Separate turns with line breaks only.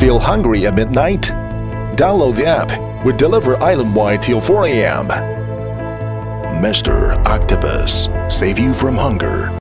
Feel hungry at midnight? Download the app. We deliver island-wide till 4 a.m. Mr. Octopus, save you from hunger.